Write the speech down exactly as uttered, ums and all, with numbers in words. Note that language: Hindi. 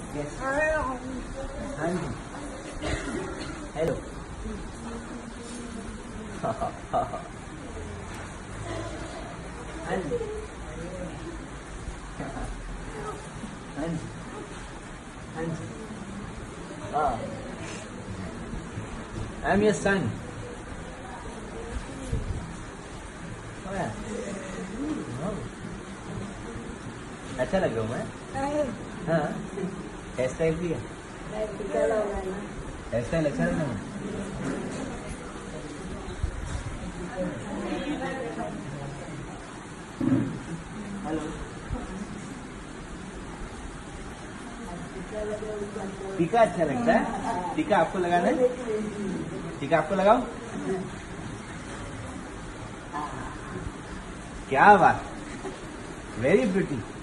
Yes. हाँ जी। हेलो। हाँ जी। हाँ जी। हाँ जी। हाँ। I'm your son. Oh, yeah. Oh. अच्छा लग रहा हूँ मैं। हाँ। हेयर स्टाइल भी है। हेयर स्टाइल अच्छा लग रहा है। हेलो। टीका अच्छा लगता है? टीका आपको लगाना है? टीका आपको लगाओ। क्या बात, वेरी ब्यूटी।